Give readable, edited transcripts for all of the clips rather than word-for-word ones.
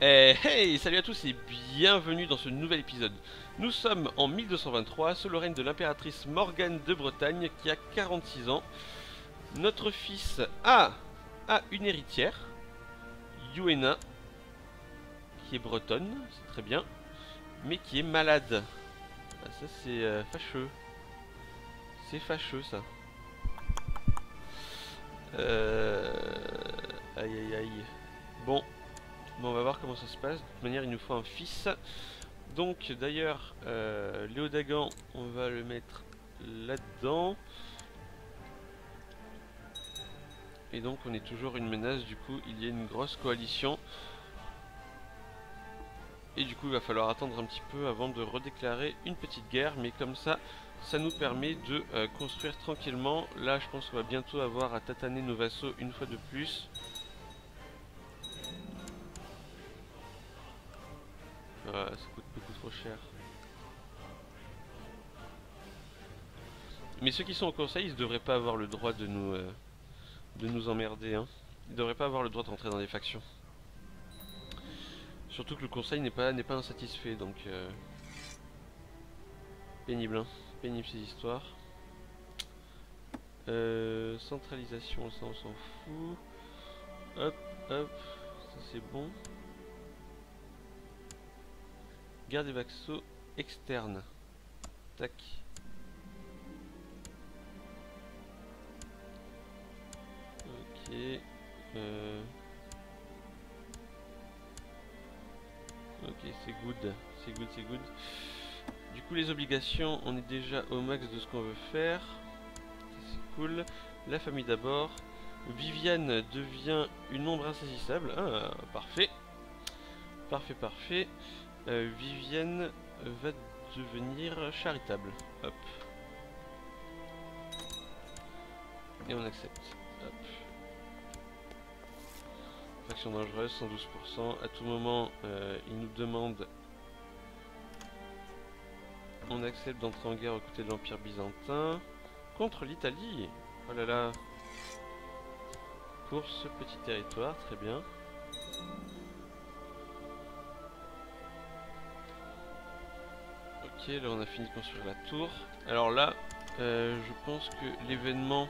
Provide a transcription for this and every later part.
Hey, salut à tous et bienvenue dans ce nouvel épisode. Nous sommes en 1223, sous le règne de l'impératrice Morgane de Bretagne qui a 46 ans. Notre fils a une héritière, Iwena, qui est bretonne, c'est très bien, mais qui est malade. Ah, ça c'est fâcheux. C'est fâcheux ça. Euh... Aïe aïe aïe. Bon, on va voir comment ça se passe. De toute manière, il nous faut un fils. Donc, d'ailleurs, Léodagan, on va le mettre là-dedans. Et donc, on est toujours une menace. Du coup, il y a une grosse coalition. Et du coup, il va falloir attendre un petit peu avant de redéclarer une petite guerre. Mais comme ça, ça nous permet de construire tranquillement. Là, je pense qu'on va bientôt avoir à tataner nos vassaux une fois de plus. Ah, ça coûte beaucoup trop cher. Mais ceux qui sont au conseil, ils ne devraient pas avoir le droit de nous emmerder. Hein. Ils ne devraient pas avoir le droit de rentrer dans des factions. Surtout que le conseil n'est pas insatisfait, donc pénible, hein. Pénible ces histoires. Centralisation, ça on s'en fout. Hop, hop, ça c'est bon. Garde des vassaux externes. Tac. Ok. Ok, c'est good. C'est good, c'est good. Du coup, les obligations, on est déjà au max de ce qu'on veut faire. C'est cool. La famille d'abord. Viviane devient une ombre insaisissable. Ah, parfait. Parfait, parfait. Viviane va devenir charitable. Hop. Et on accepte. Hop. Faction dangereuse, 112%. À tout moment, il nous demande. On accepte d'entrer en guerre aux côtés de l'Empire byzantin. Contre l'Italie. Oh là là. Pour ce petit territoire, très bien. Ok, là on a fini de construire la tour. Alors là, je pense que l'événement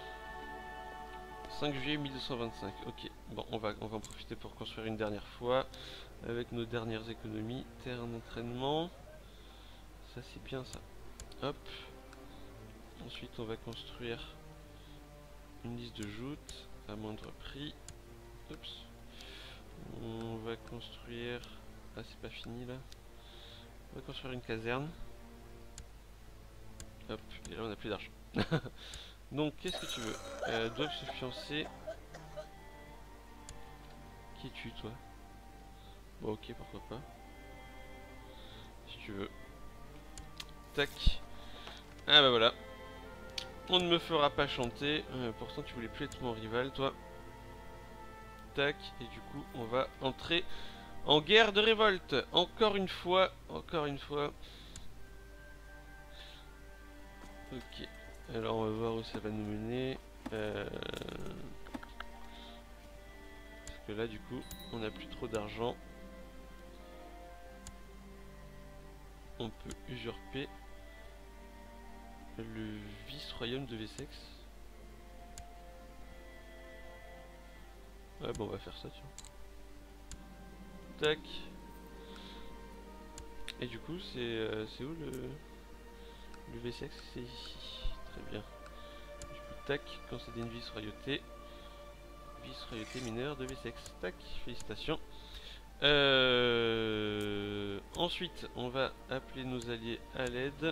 5 juillet 1225. Ok, bon, on va en profiter pour construire une dernière fois avec nos dernières économies. Terrain d'entraînement. Ça c'est bien ça. Hop. Ensuite on va construire une liste de joutes à moindre prix. Oups. On va construire... Ah, c'est pas fini là. On va construire une caserne. Hop, et là on a plus d'argent. Donc qu'est-ce que tu veux? Doivent se fiancer. Qui es-tu toi? Bon ok, pourquoi pas. Si tu veux. Tac. Ah bah voilà. On ne me fera pas chanter. Pourtant tu voulais plus être mon rival toi. Tac. Et du coup on va entrer en guerre de révolte. Encore une fois. Encore une fois. Ok. Alors on va voir où ça va nous mener. Parce que là du coup on n'a plus trop d'argent. On peut usurper le vice-royaume de Wessex. Ouais bon on va faire ça tiens. Tac. Et du coup c'est où le Wessex? C'est ici. Très bien. Du coup tac, concéder une vice-royauté. Vice-royauté mineure de Wessex. Tac, félicitations. Ensuite, on va appeler nos alliés à l'aide.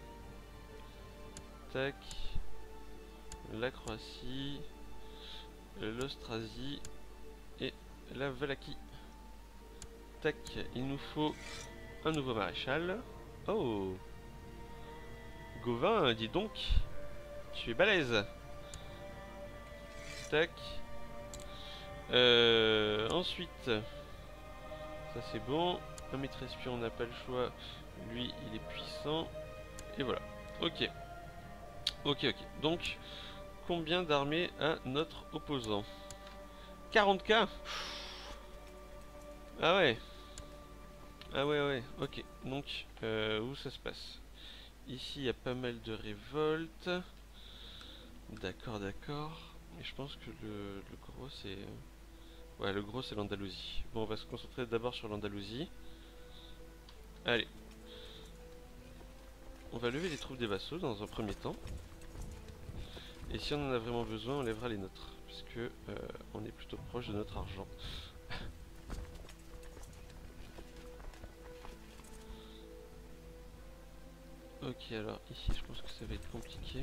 Tac. La Croatie, l'Austrasie et la Valaquie. Tac, il nous faut un nouveau maréchal. Oh, Gauvin, dis donc, tu es balèze. Tac. Ensuite, ça c'est bon. Un maître espion, on n'a pas le choix. Lui, il est puissant. Et voilà. Ok. Ok, ok. Donc, combien d'armées a notre opposant? 40K. Ah ouais. Ah ouais, ouais, ok. Donc, où ça se passe? Ici, il y a pas mal de révoltes. D'accord, d'accord. Et je pense que le gros, c'est... Ouais, le gros, c'est l'Andalousie. Bon, on va se concentrer d'abord sur l'Andalousie. Allez. On va lever les troupes des vassaux dans un premier temps. Et si on en a vraiment besoin, on lèvera les nôtres. Puisque on est plutôt proche de notre argent. Ok, alors ici, je pense que ça va être compliqué.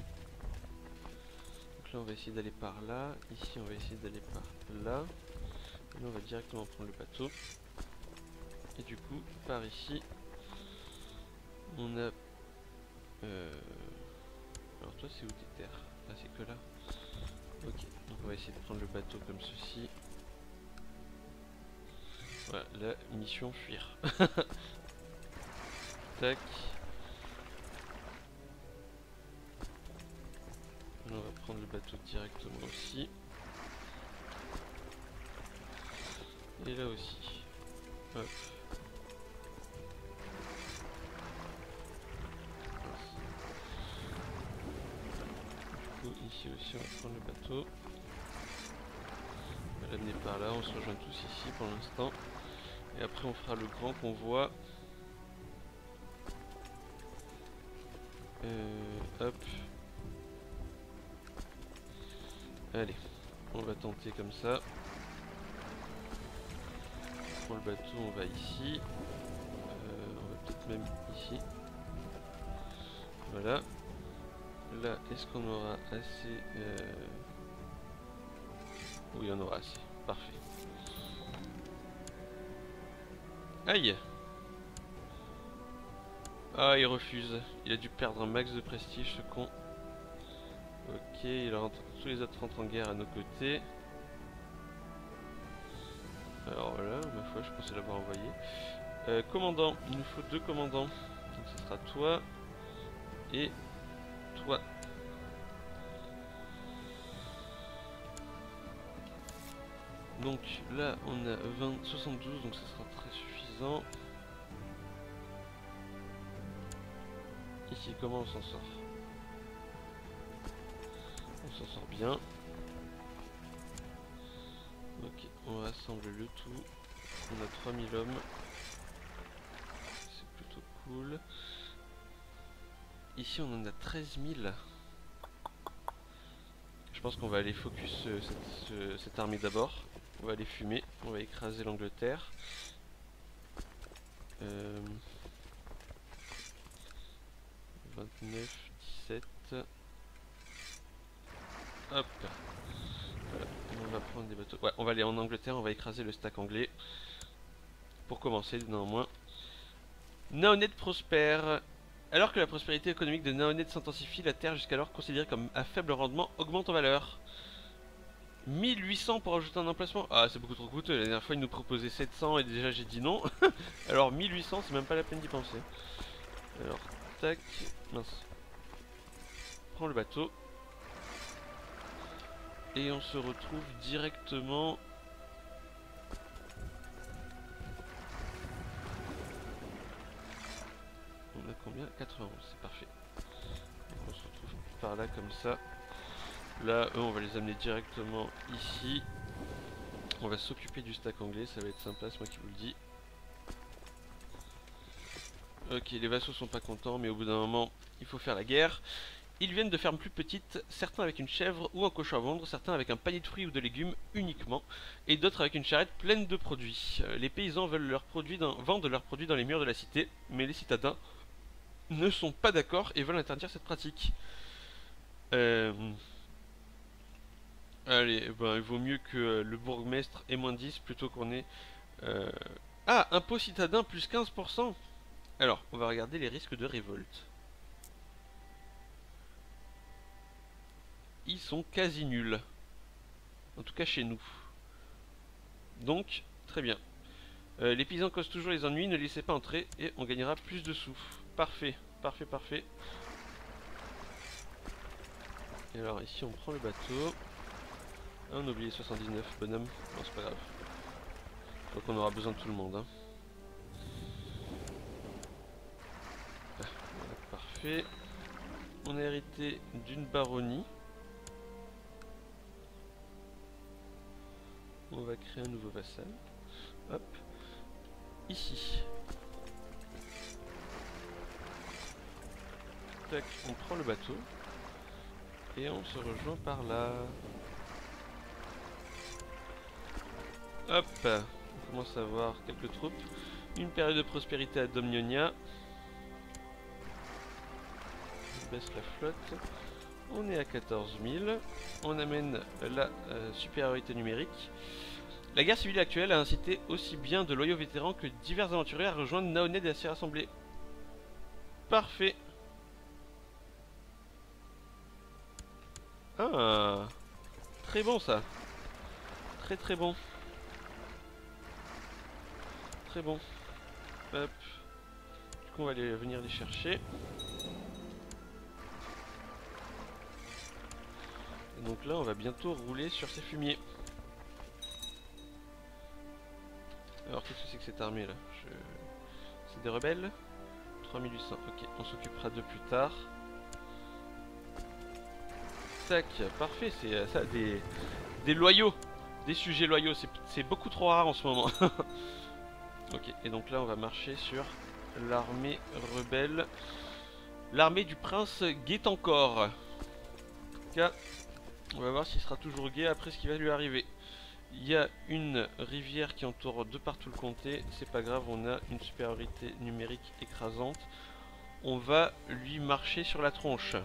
Donc là, on va essayer d'aller par là. Ici, on va essayer d'aller par là. Et là, on va directement prendre le bateau. Et du coup, par ici, on a... Alors toi, c'est où tes terres? Ah, c'est que là. Ok, donc on va essayer de prendre le bateau comme ceci. Voilà, la mission fuir. Tac. Là, on va prendre le bateau directement aussi. Et là aussi. Hop. Du coup, ici aussi, on va prendre le bateau. On va l'amener par là. On se rejoint tous ici pour l'instant. Et après, on fera le grand convoi. Hop. Allez, on va tenter comme ça. On prend le bateau, on va ici. On va peut-être même ici. Voilà. Là, est-ce qu'on aura assez Oui, on aura assez. Parfait. Aïe! Ah, il refuse. Il a dû perdre un max de prestige, ce con. Ok, tous les autres rentrent en guerre à nos côtés. Alors voilà, ma foi, je pensais l'avoir envoyé. Commandant, il nous faut 2 commandants. Donc ce sera toi et toi. Donc là, on a 72, donc ce sera très suffisant. Ici, comment on s'en sort? On s'en sort bien. Ok, on rassemble le tout. On a 3000 hommes. C'est plutôt cool. Ici, on en a 13 000. Je pense qu'on va aller focus cette armée d'abord. On va aller fumer. On va écraser l'Angleterre. 29, 17. Hop. Voilà. On va prendre des bateaux. Ouais, on va aller en Angleterre. On va écraser le stack anglais. Pour commencer, néanmoins. Naonet prospère. Alors que la prospérité économique de Naonet s'intensifie, la terre jusqu'alors considérée comme à faible rendement augmente en valeur. 1800 pour ajouter un emplacement. Ah, c'est beaucoup trop coûteux. La dernière fois, il nous proposait 700 et déjà j'ai dit non. Alors 1800, c'est même pas la peine d'y penser. Alors, tac. Mince. Prends le bateau. Et on se retrouve directement... On a combien? 91, c'est parfait. Donc on se retrouve par là comme ça. Là, eux, on va les amener directement ici. On va s'occuper du stack anglais, ça va être sympa, c'est moi qui vous le dis. Ok, les vassaux sont pas contents, mais au bout d'un moment, il faut faire la guerre. Ils viennent de fermes plus petites, certains avec une chèvre ou un cochon à vendre, certains avec un panier de fruits ou de légumes uniquement, et d'autres avec une charrette pleine de produits. Les paysans veulent vendre leurs produits dans les murs de la cité, mais les citadins ne sont pas d'accord et veulent interdire cette pratique. Allez, ben, il vaut mieux que le bourgmestre ait moins 10 plutôt qu'on ait... Ah, impôt citadin plus 15%. Alors, on va regarder les risques de révolte. Ils sont quasi nuls. En tout cas chez nous. Donc, très bien. Les paysans causent toujours les ennuis, ne laissez pas entrer et on gagnera plus de sous. Parfait, parfait, parfait. Et alors ici on prend le bateau. Ah, on a oublié 79, bonhomme. Non, c'est pas grave. crois qu'on aura besoin de tout le monde. Hein. Ah, voilà, parfait. On a hérité d'une baronnie. On va créer un nouveau vassal. Hop. Ici. Tac, on prend le bateau. Et on se rejoint par là. Hop. On commence à avoir quelques troupes. Une période de prospérité à Domnionia. On baisse la flotte. On est à 14 000. On amène la supériorité numérique. La guerre civile actuelle a incité aussi bien de loyaux vétérans que divers aventuriers à rejoindre Naoned et à s'y rassembler. Parfait. Ah, très bon ça. Très très bon. Très bon. Hop. Du coup on va venir les chercher. Et donc là on va bientôt rouler sur ces fumiers. Alors qu'est-ce que c'est que cette armée là? C'est des rebelles? 3800, ok, on s'occupera de plus tard. Tac, parfait, c'est ça, des loyaux, des sujets loyaux, c'est beaucoup trop rare en ce moment. Ok, et donc là on va marcher sur l'armée rebelle. L'armée du prince Guet-encore. En tout cas, on va voir s'il sera toujours gai après ce qui va lui arriver. Il y a une rivière qui entoure de partout le comté, c'est pas grave, on a une supériorité numérique écrasante. On va lui marcher sur la tronche.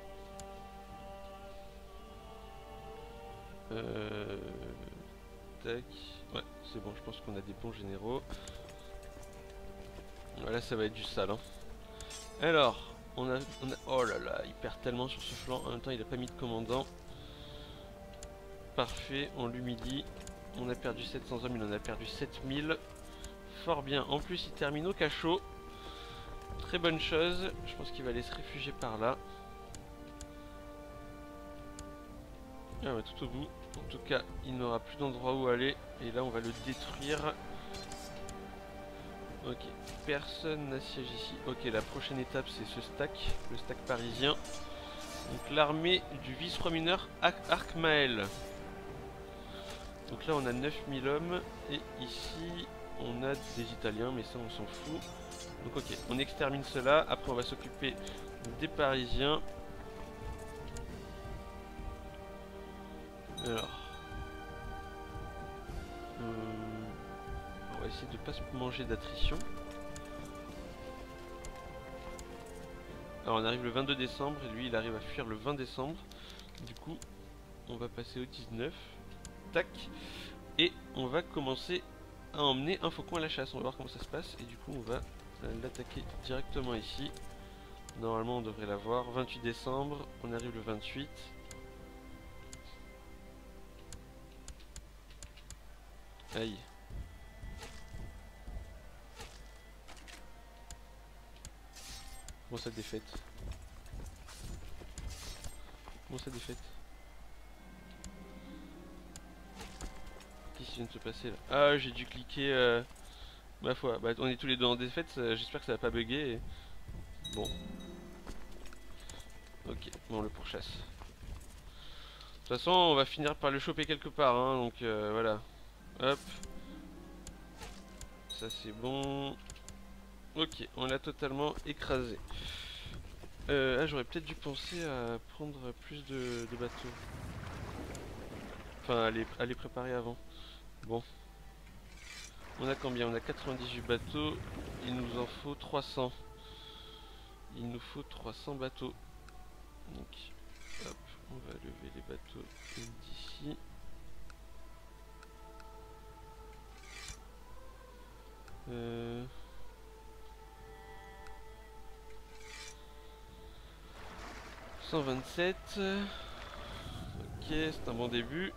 Tac. Ouais, c'est bon, je pense qu'on a des bons généraux. Voilà, ça va être du sale. Hein. Alors, on a... Oh là là, il perd tellement sur ce flanc. En même temps, il a pas mis de commandant. Parfait, on l'humilie. On a perdu 700 hommes, il en a perdu 7000. Fort bien. En plus, il termine au cachot. Très bonne chose. Je pense qu'il va aller se réfugier par là. Ah ouais, tout au bout. En tout cas, il n'aura plus d'endroit où aller. Et là, on va le détruire. Ok, personne n'assiège ici. Ok, la prochaine étape, c'est ce stack, le stack parisien. Donc l'armée du vice-roi mineur Arkmael. Donc là, on a 9000 hommes. Et ici, on a des Italiens, mais ça, on s'en fout. Donc ok, on extermine cela. Après, on va s'occuper des Parisiens. Alors... on va essayer de ne pas se manger d'attrition. Alors on arrive le 22 décembre et lui il arrive à fuir le 20 décembre. Du coup on va passer au 19. Tac. Et on va commencer à emmener un faucon à la chasse. On va voir comment ça se passe. Et du coup on va l'attaquer directement ici. Normalement on devrait l'avoir. 28 décembre. On arrive le 28. Aïe. Bon ça défaite. Bon ça défaite. Qu'est-ce qui vient de se passer là? Ah j'ai dû cliquer ma foi. Bah on est tous les deux en défaite, j'espère que ça va pas bugger. Et... Bon. Ok, bon on le pourchasse. De toute façon on va finir par le choper quelque part hein, donc voilà. Hop. Ça c'est bon. Ok, on l'a totalement écrasé. Ah, j'aurais peut-être dû penser à prendre plus de bateaux. Enfin, à les préparer avant. Bon. On a combien? On a 98 bateaux. Il nous en faut 300. Il nous faut 300 bateaux. Donc, hop, on va lever les bateaux d'ici. Euh... 127. Ok, c'est un bon début.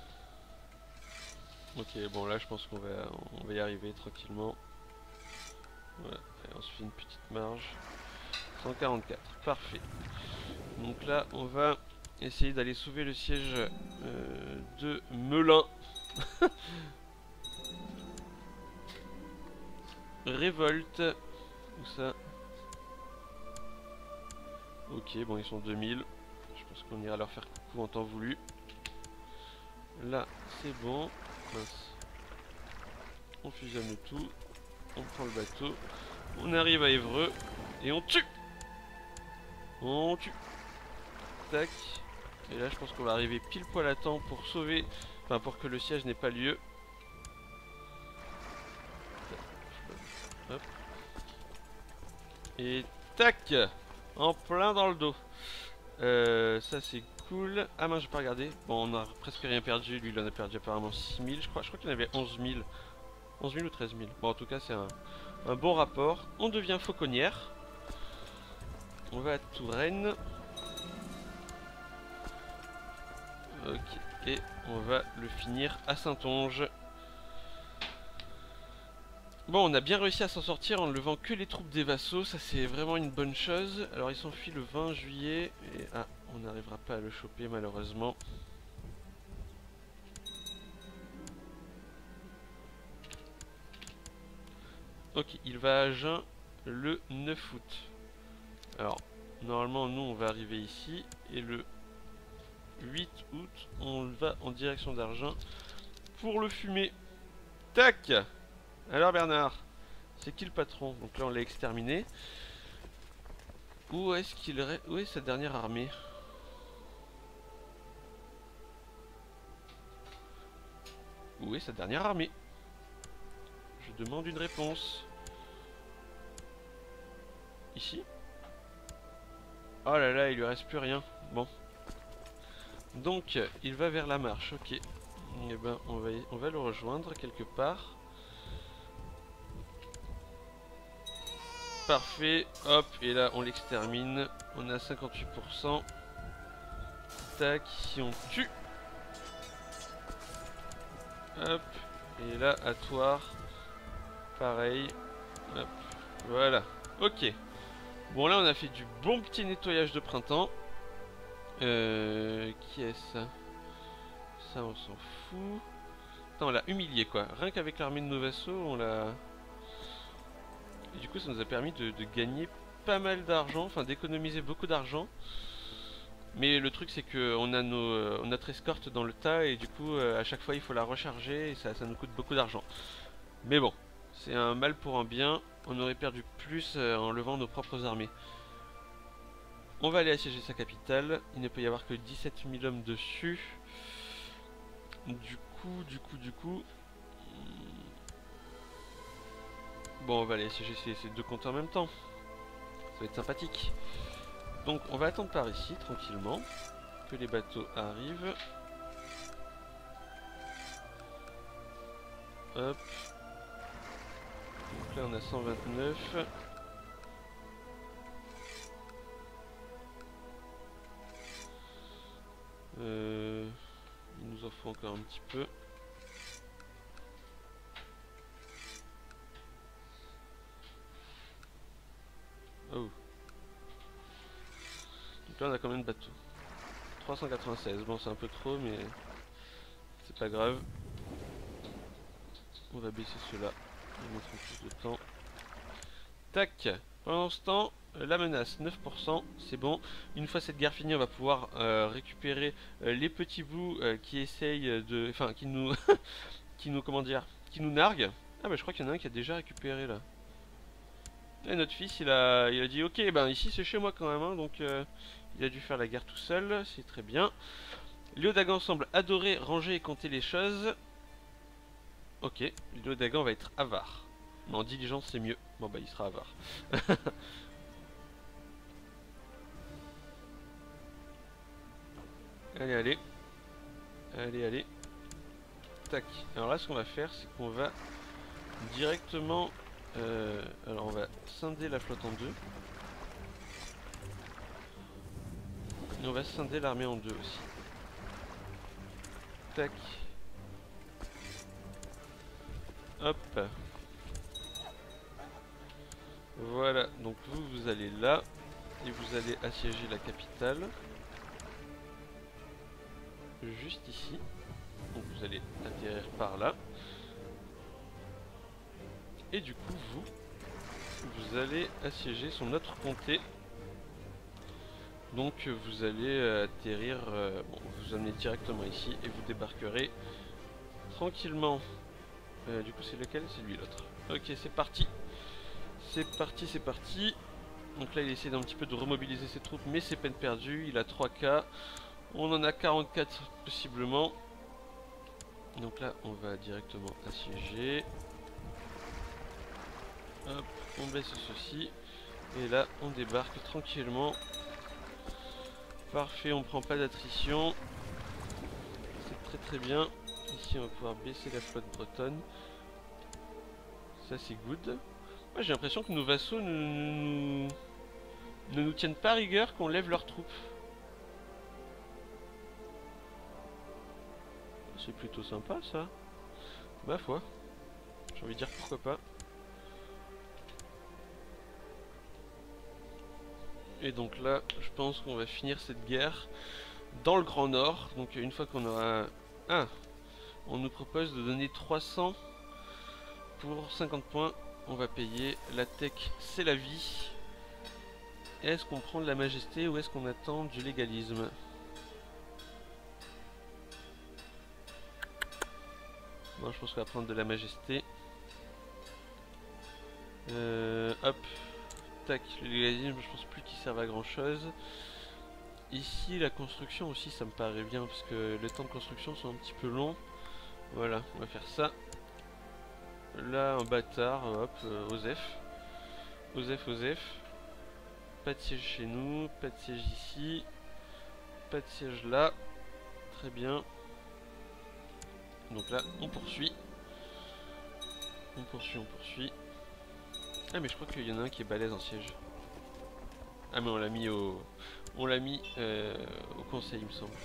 Ok, bon là je pense qu'on va y arriver tranquillement. Voilà, et on se fait une petite marge. 144, parfait. Donc là on va essayer d'aller sauver le siège de Melun. révolte. Où ça? Ok, bon, ils sont 2000. Je pense qu'on ira leur faire coucou en temps voulu. Là, c'est bon. Mince. On fusionne tout. On prend le bateau. On arrive à Évreux. Et on tue. On tue. Tac. Et là, je pense qu'on va arriver pile poil à temps pour sauver. Enfin, pour que le siège n'ait pas lieu. Hop. Et tac. En plein dans le dos. Ça c'est cool. Ah mince, j'ai pas regardé. Bon, on a presque rien perdu. Lui, il en a perdu apparemment 6000, je crois. Je crois qu'il y en avait 11 000. 11 000 ou 13 000. Bon, en tout cas, c'est un bon rapport. On devient fauconnière. On va à Touraine. Ok. Et on va le finir à Saintonge. Bon, on a bien réussi à s'en sortir en ne levant que les troupes des vassaux. Ça, c'est vraiment une bonne chose. Alors, il s'enfuit le 20 juillet. Et ah, on n'arrivera pas à le choper, malheureusement. Ok, il va à Agen le 9 août. Alors, normalement, nous, on va arriver ici. Et le 8 août, on va en direction d'Argent pour le fumer. Tac! Alors, Bernard, c'est qui le patron? Donc là, on l'a exterminé. Où est-ce qu'il reste? Où est sa dernière armée? Où est sa dernière armée? Je demande une réponse. Ici? Oh là là, il lui reste plus rien. Bon. Donc, il va vers la marche, ok. Eh ben, on va le rejoindre quelque part. Parfait, hop, et là, on l'extermine. On a 58%. Tac, si on tue. Hop, et là, à Toire. Pareil. Hop, voilà. Ok. Bon, là, on a fait du bon petit nettoyage de printemps. Qui est ça? Ça, on s'en fout. Attends, on l'a humilié, quoi. Rien qu'avec l'armée de nos vassaux, on l'a... Et du coup, ça nous a permis de gagner pas mal d'argent, enfin d'économiser beaucoup d'argent. Mais le truc, c'est qu'on a notre escorte dans le tas, et du coup, à chaque fois, il faut la recharger, et ça nous coûte beaucoup d'argent. Mais bon, c'est un mal pour un bien. On aurait perdu plus en levant nos propres armées. On va aller assiéger sa capitale. Il ne peut y avoir que 17 000 hommes dessus. Du coup... Bon, on va aller assiéger ces deux comptes en même temps. Ça va être sympathique. Donc, on va attendre par ici, tranquillement. Que les bateaux arrivent. Hop. Donc là, on a 129. Il nous en faut encore un petit peu. Oh. Donc là, on a combien de bateaux? 396. Bon, c'est un peu trop, mais c'est pas grave. On va baisser cela. Ils mettront plus de temps. Tac. Pendant ce temps, la menace 9%, c'est bon. Une fois cette guerre finie, on va pouvoir récupérer les petits bouts qui essayent de... Enfin, qui nous... qui nous... Comment dire? Qui nous narguent. Ah bah je crois qu'il y en a un qui a déjà récupéré là. Et notre fils, il a dit ok, ben ici c'est chez moi quand même, hein, donc il a dû faire la guerre tout seul, c'est très bien. Léo Dagan semble adorer ranger et compter les choses. Ok, Léo Dagan va être avare. Mais en diligence c'est mieux. Bon bah il sera avare. Allez, allez. Allez, allez. Tac. Alors là ce qu'on va faire, c'est qu'on va directement... alors on va scinder la flotte en deux. Et on va scinder l'armée en deux aussi. Tac. Hop. Voilà, donc vous allez là. Et vous allez assiéger la capitale. Juste ici. Donc vous allez atterrir par là. Et du coup vous vous allez assiéger son autre comté. Donc vous allez atterrir, bon, vous amenez directement ici et vous débarquerez tranquillement. Du coup c'est lequel? C'est lui l'autre. Ok, c'est parti. C'est parti, c'est parti. Donc là il essaie d'un petit peu de remobiliser ses troupes, mais c'est peine perdue. Il a 3K. On en a 44 possiblement. Donc là on va directement assiéger. Hop, on baisse ceci. Et là on débarque tranquillement. Parfait, on prend pas d'attrition. C'est très très bien. Ici on va pouvoir baisser la flotte bretonne. Ça c'est good. Moi j'ai l'impression que nos vassaux ne nous tiennent pas rigueur qu'on lève leurs troupes. C'est plutôt sympa ça. Ma foi. J'ai envie de dire pourquoi pas. Et donc là, je pense qu'on va finir cette guerre dans le Grand Nord. Donc une fois qu'on aura... Ah, on nous propose de donner 300 pour 50 points. On va payer. La tech, c'est la vie. Est-ce qu'on prend de la majesté ou est-ce qu'on attend du légalisme? Bon, je pense qu'on va prendre de la majesté. Hop. Tac, le légalisme, je pense plus qu'il serve à grand chose. Ici, la construction aussi, ça me paraît bien parce que les temps de construction sont un petit peu longs. Voilà, on va faire ça. Là, un bâtard, hop, Osef. Osef. Pas de siège chez nous, pas de siège ici. Pas de siège là. Très bien. Donc là, on poursuit. On poursuit. Ah mais je crois qu'il y en a un qui est balèze en siège. Ah mais on l'a mis au... On l'a mis au conseil il me semble.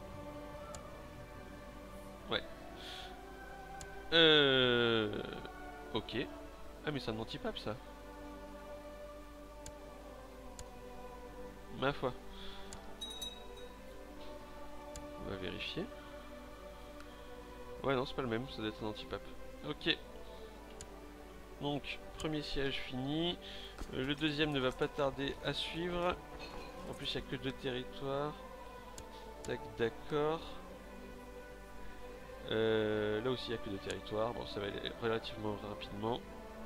Ouais. Ok. Ah mais c'est un antipape ça. Ma foi. On va vérifier. Ouais non c'est pas le même, ça doit être un antipape. Ok. Donc, premier siège fini. Le deuxième ne va pas tarder à suivre. En plus, il n'y a que 2 territoires. Tac, d'accord. Là aussi, il n'y a que 2 territoires. Bon, ça va aller relativement rapidement.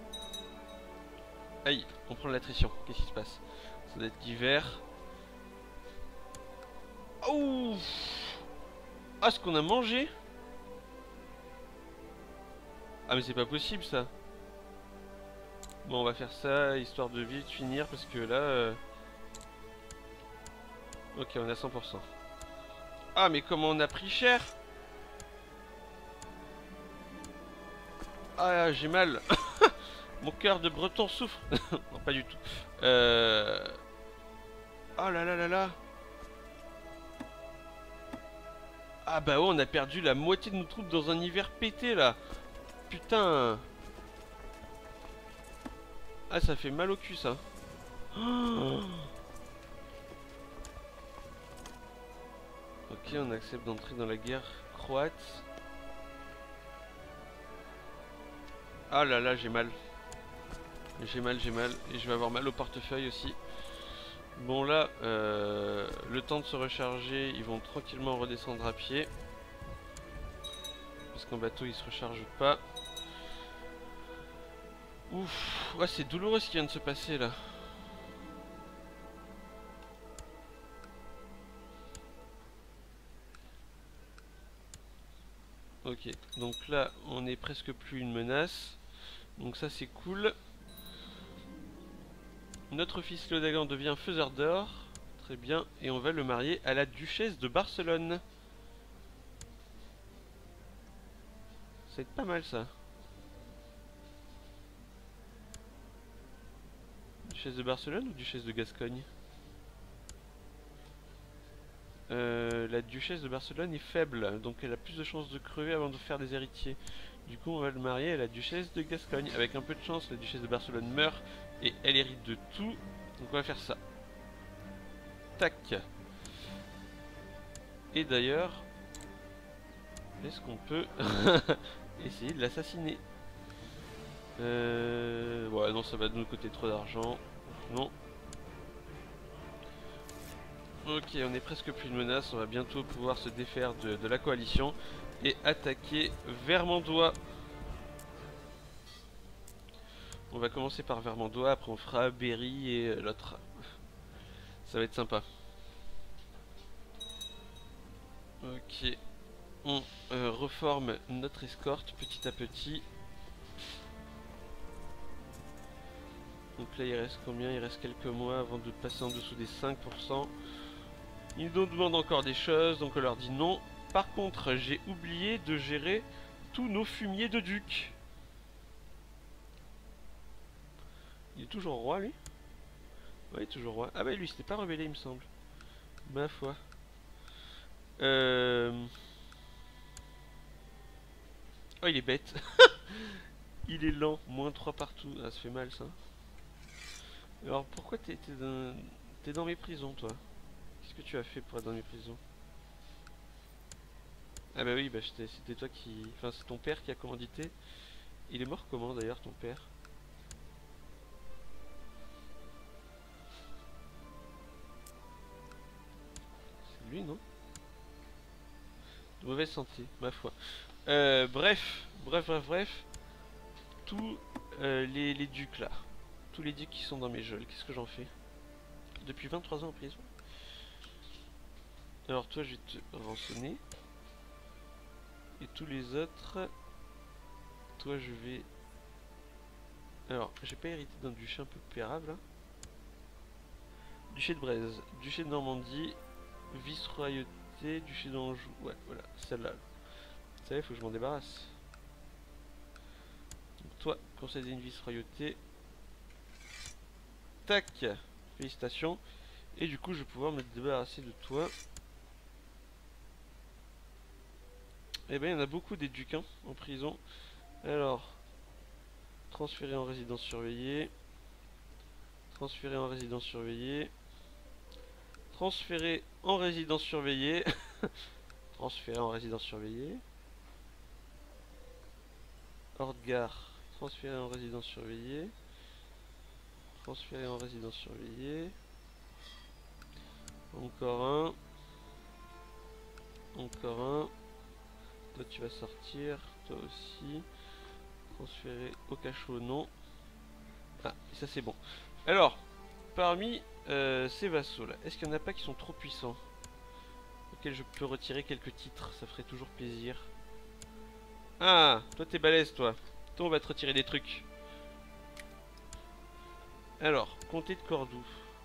Aïe, on prend l'attrition. Qu'est-ce qui se passe? Ça doit être d'hiver. Oh! Ah, ce qu'on a mangé? Ah, mais c'est pas possible ça. Bon, on va faire ça, histoire de vite finir, parce que là... Ok, on est à 100%. Ah, mais comment on a pris cher? Ah, j'ai mal. Mon cœur de breton souffre. Non, pas du tout. Oh là là là là. Ah bah ouais, on a perdu la moitié de nos troupes dans un hiver pété, là. Putain. Ah, ça fait mal au cul, ça. Oh. Ok, on accepte d'entrer dans la guerre croate. Ah là là, j'ai mal. J'ai mal. Et je vais avoir mal au portefeuille aussi. Bon là, le temps de se recharger, ils vont tranquillement redescendre à pied. Parce qu'en bateau, ils se rechargent pas. Ouf, ouais, c'est douloureux ce qui vient de se passer là. Ok, donc là, on est presque plus une menace. Donc ça, c'est cool. Notre fils Clodagan devient faiseur d'or. Très bien. Et on va le marier à la duchesse de Barcelone. Ça va être pas mal ça. Duchesse de Barcelone ou duchesse de Gascogne? La duchesse de Barcelone est faible, donc elle a plus de chances de crever avant de faire des héritiers. Du coup, on va le marier à la duchesse de Gascogne. Avec un peu de chance, la duchesse de Barcelone meurt et elle hérite de tout. Donc on va faire ça. Tac. Et d'ailleurs, est-ce qu'on peut essayer de l'assassiner? Ouais, Ouais, non, ça va nous coûter trop d'argent. Non. Ok, on est presque plus de menace. On va bientôt pouvoir se défaire de la coalition et attaquer Vermandois. On va commencer par Vermandois, après on fera Berry et l'autre. Ça va être sympa. Ok. On reforme notre escorte petit à petit. Donc là il reste combien? Il reste quelques mois avant de passer en dessous des 5%. Ils nous demandent encore des choses, donc on leur dit non. Par contre, j'ai oublié de gérer tous nos fumiers de duc. Il est toujours roi, lui? Ouais, il est toujours roi. Ah bah lui, il s'était pas rebellé, il me semble. Ma foi. Oh, il est bête. Il est lent. -3 partout. Ah, ça fait mal, ça. Alors, pourquoi t'es dans mes prisons, toi? Qu'est-ce que tu as fait pour être dans mes prisons? Ah bah oui, bah c'était toi qui... Enfin, c'est ton père qui a commandité. Il est mort comment, d'ailleurs, ton père? C'est lui, non? De mauvaise santé, ma foi. Bref. Tous les ducs, là. Tous les ducs qui sont dans mes geôles, qu'est-ce que j'en fais? Depuis 23 ans en prison. Alors toi, je vais te rançonner. Et tous les autres... Toi, je vais... Alors, j'ai pas hérité d'un duché un peu pérable, hein. Duché de Braise, duché de Normandie, vice-royauté, duché d'Anjou. Ouais, voilà, celle-là. Ça il faut que je m'en débarrasse. Donc toi, concéder une vice-royauté. Tac. Félicitations. Et du coup, je vais pouvoir me débarrasser de toi. Eh ben, il y en a beaucoup des ducs, hein, en prison. Alors, transférer en résidence surveillée. Transférer en résidence surveillée. Transférer en résidence surveillée. Transférer en résidence surveillée. Hors-de-gare. Transférer en résidence surveillée. Transférer en résidence surveillée. Encore un. Encore un. Toi tu vas sortir. Toi aussi. Transférer au cachot, non. Ah, ça c'est bon. Alors, parmi ces vassaux là, est-ce qu'il n'y en a pas qui sont trop puissants, auxquels je peux retirer quelques titres? Ça ferait toujours plaisir. Ah, toi t'es balèze toi. Toi on va te retirer des trucs. Alors, comté de Cordoue.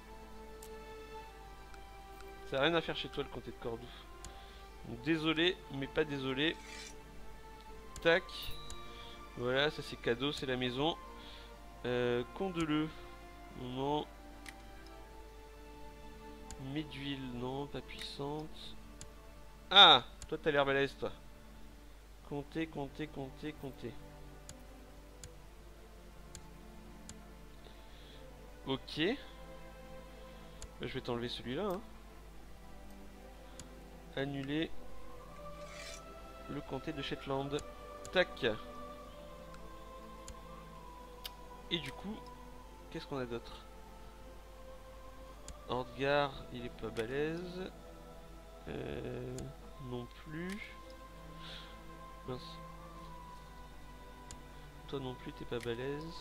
Ça n'a rien à faire chez toi le comté de Cordoue. Donc, désolé, mais pas désolé. Tac. Voilà, ça c'est cadeau, c'est la maison. Condeleu. Non. Méduile, non, pas puissante. Ah, toi t'as l'air balèze toi. Comptez. Ok. Bah, je vais t'enlever celui-là, hein. Annuler le comté de Shetland. Tac. Et du coup, qu'est-ce qu'on a d'autre? Hordgar, il est pas balèze. Non plus. Mince. Toi non plus, t'es pas balèze.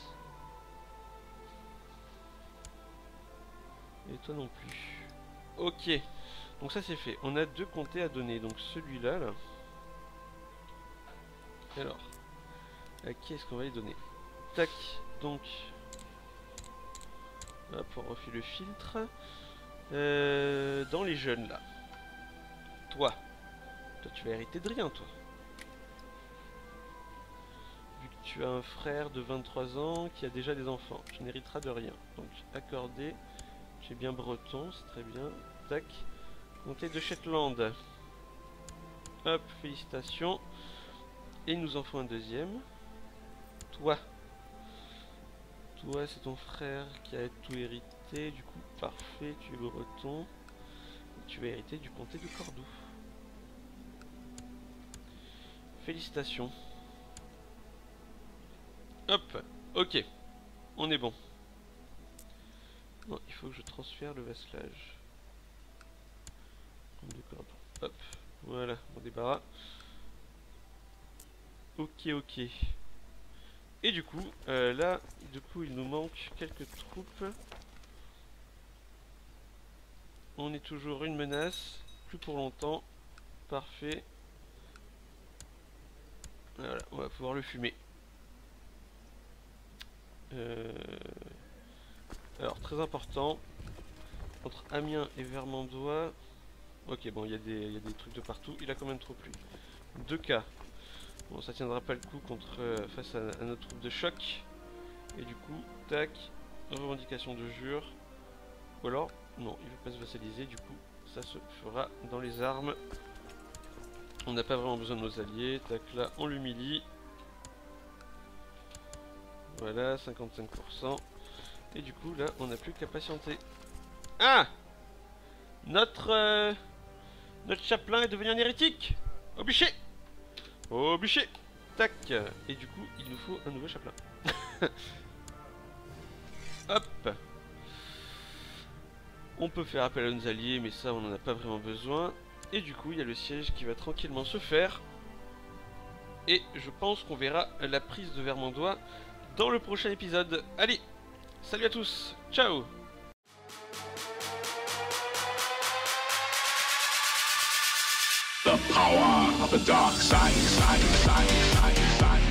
Et toi non plus. Ok. Donc ça c'est fait. On a deux comtés à donner. Donc celui-là, là. Alors. À qui est-ce qu'on va les donner? Tac. Donc. Hop, on refait le filtre. Dans les jeunes, là. Toi. Toi, tu vas hériter de rien, toi. Vu que tu as un frère de 23 ans qui a déjà des enfants. Tu n'hériteras de rien. Donc, accordé. Tu es bien breton, c'est très bien. Tac. Comté de Shetland. Hop, félicitations. Et nous en faut un deuxième. Toi. Toi, c'est ton frère qui a tout hérité. Du coup, parfait, tu es breton. Tu vas hériter du comté de Cordoue. Félicitations. Hop, ok. on est bon. Non, il faut que je transfère le vasselage. Hop, voilà, mon débarras. Ok, ok. Et du coup, là, il nous manque quelques troupes. On est toujours une menace, plus pour longtemps. Parfait. Voilà, on va pouvoir le fumer. Alors, très important, entre Amiens et Vermandois. Ok, bon, il y a des trucs de partout. Il a quand même trop plu. 2K. Bon, ça tiendra pas le coup contre face à notre troupe de choc. Et du coup, tac, revendication de jure. Ou alors, non, il veut pas se vassaliser. Du coup, ça se fera dans les armes. On n'a pas vraiment besoin de nos alliés. Tac, là, on l'humilie. Voilà, 55%. Et du coup, là, on n'a plus qu'à patienter. Ah! Notre chapelain est devenu un hérétique! Au bûcher! Au bûcher! Tac! Et du coup, il nous faut un nouveau chapelain. Hop! On peut faire appel à nos alliés, mais ça, on n'en a pas vraiment besoin. Et du coup, il y a le siège qui va tranquillement se faire. Et je pense qu'on verra la prise de Vermandois dans le prochain épisode. Allez! Salut à tous! Ciao! The power of the dark side.